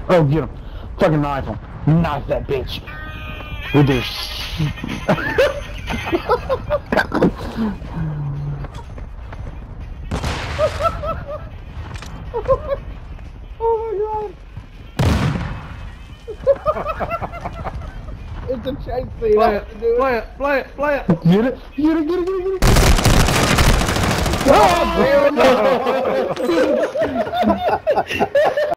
Oh, get him. Fucking knife him. Knife that bitch. With this. Oh my god. It's a chase scene. Play it. Get it. Oh, damn it.